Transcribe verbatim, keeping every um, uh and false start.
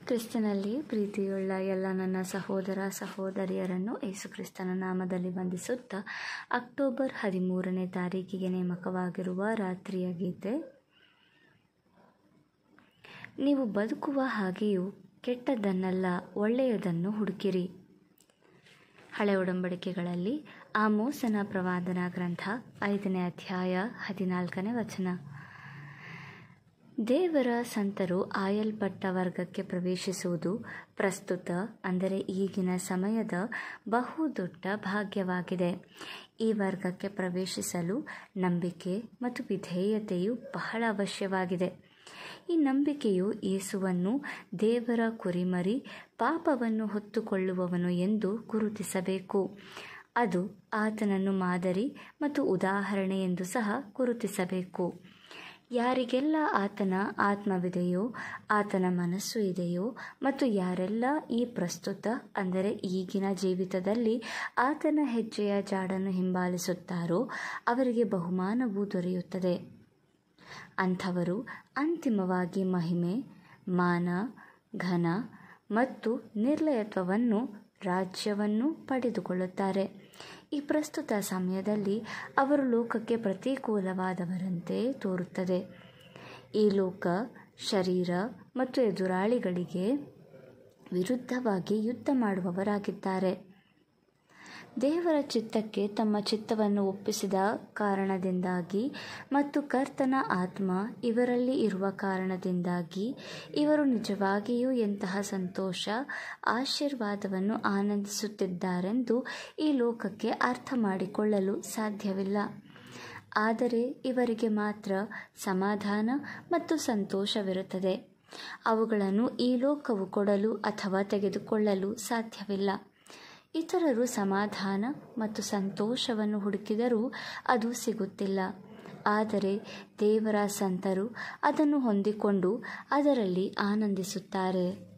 ಕ್ರಿಸ್ತನಲ್ಲಿ ಪ್ರೀತಿಯುಳ್ಳ ಎಲ್ಲ ನನ್ನ ಸಹೋದರ ಸಹೋದರಿಯರನ್ನು ಯೇಸುಕ್ರಿಸ್ತನ ನಾಮದಲ್ಲಿ ವಂದಿಸುತ್ತಾ ಅಕ್ಟೋಬರ್ ಹದಿಮೂರನೇ ತಾರೀಕಿಗೆ ನೇಮಕವಾಗಿರುವ ರಾತ್ರಿಯ ಗೀತೆ. ನೀವು ಬದುಕುವ ಹಾಗೆಯೂ ಕೆಟ್ಟದ್ದನ್ನಲ್ಲ, ಒಳ್ಳೆಯದನ್ನು ಹುಡುಕಿರಿ. ಹಳೆ ಒಡಂಬಡಿಕೆಗಳಲ್ಲಿ ಆಮೋಸನ ಪ್ರವಾದನ ಗ್ರಂಥ ಐದನೇ ಅಧ್ಯಾಯ ಹದಿನಾಲ್ಕನೇ ವಚನ. ದೇವರ ಸಂತರು ಆಯಲ್ಪಟ್ಟ ವರ್ಗಕ್ಕೆ ಪ್ರವೇಶಿಸುವುದು ಪ್ರಸ್ತುತ ಅಂದರೆ ಈಗಿನ ಸಮಯದ ಬಹುದೊಡ್ಡ ಭಾಗ್ಯವಾಗಿದೆ. ಈ ವರ್ಗಕ್ಕೆ ಪ್ರವೇಶಿಸಲು ನಂಬಿಕೆ ಮತ್ತು ವಿಧೇಯತೆಯು ಬಹಳ ಅವಶ್ಯವಾಗಿದೆ. ಈ ನಂಬಿಕೆಯು ಯೇಸುವನ್ನು ದೇವರ ಕುರಿಮರಿ, ಪಾಪವನ್ನು ಹೊತ್ತುಕೊಳ್ಳುವವನು ಎಂದು ಗುರುತಿಸಬೇಕು. ಅದು ಆತನನ್ನು ಮಾದರಿ ಮತ್ತು ಉದಾಹರಣೆ ಎಂದು ಸಹ ಗುರುತಿಸಬೇಕು. ಯಾರಿಗೆಲ್ಲ ಆತನ ಆತ್ಮವಿದೆಯೋ, ಆತನ ಮನಸ್ಸು ಇದೆಯೋ ಮತ್ತು ಯಾರೆಲ್ಲ ಈ ಪ್ರಸ್ತುತ ಅಂದರೆ ಈಗಿನ ಜೀವಿತದಲ್ಲಿ ಆತನ ಹೆಜ್ಜೆಯ ಜಾಡನ್ನು ಹಿಂಬಾಲಿಸುತ್ತಾರೋ ಅವರಿಗೆ ಬಹುಮಾನವು ದೊರೆಯುತ್ತದೆ. ಅಂಥವರು ಅಂತಿಮವಾಗಿ ಮಹಿಮೆ, ಮಾನ, ಘನ ಮತ್ತು ನಿರ್ಲಯತ್ವವನ್ನು, ರಾಜ್ಯವನ್ನು ಪಡೆದುಕೊಳ್ಳುತ್ತಾರೆ. ಈ ಪ್ರಸ್ತುತ ಸಮಯದಲ್ಲಿ ಅವರು ಲೋಕಕ್ಕೆ ಪ್ರತಿಕೂಲವಾದವರಂತೆ ತೋರುತ್ತದೆ. ಈ ಲೋಕ, ಶರೀರ ಮತ್ತು ಎದುರಾಳಿಗಳಿಗೆ ವಿರುದ್ಧವಾಗಿ ಯುದ್ಧ ಮಾಡುವವರಾಗಿದ್ದಾರೆ. ದೇವರ ಚಿತ್ತಕ್ಕೆ ತಮ್ಮ ಚಿತ್ತವನ್ನು ಒಪ್ಪಿಸಿದ ಕಾರಣದಿಂದಾಗಿ ಮತ್ತು ಕರ್ತನ ಆತ್ಮ ಇವರಲ್ಲಿ ಇರುವ ಕಾರಣದಿಂದಾಗಿ ಇವರು ನಿಜವಾಗಿಯೂ ಎಂತಹ ಸಂತೋಷ, ಆಶೀರ್ವಾದವನ್ನು ಆನಂದಿಸುತ್ತಿದ್ದಾರೆಂದು ಈ ಲೋಕಕ್ಕೆ ಅರ್ಥ ಮಾಡಿಕೊಳ್ಳಲು ಸಾಧ್ಯವಿಲ್ಲ. ಆದರೆ ಇವರಿಗೆ ಮಾತ್ರ ಸಮಾಧಾನ ಮತ್ತು ಸಂತೋಷವಿರುತ್ತದೆ. ಅವುಗಳನ್ನು ಈ ಲೋಕವು ಕೊಡಲು ಅಥವಾ ತೆಗೆದುಕೊಳ್ಳಲು ಸಾಧ್ಯವಿಲ್ಲ. ಇತರರು ಸಮಾಧಾನ ಮತ್ತು ಸಂತೋಷವನ್ನು ಹುಡುಕಿದರೂ ಅದು ಸಿಗುತ್ತಿಲ್ಲ. ಆದರೆ ದೇವರ ಸಂತರು ಅದನ್ನು ಹೊಂದಿಕೊಂಡು ಅದರಲ್ಲಿ ಆನಂದಿಸುತ್ತಾರೆ.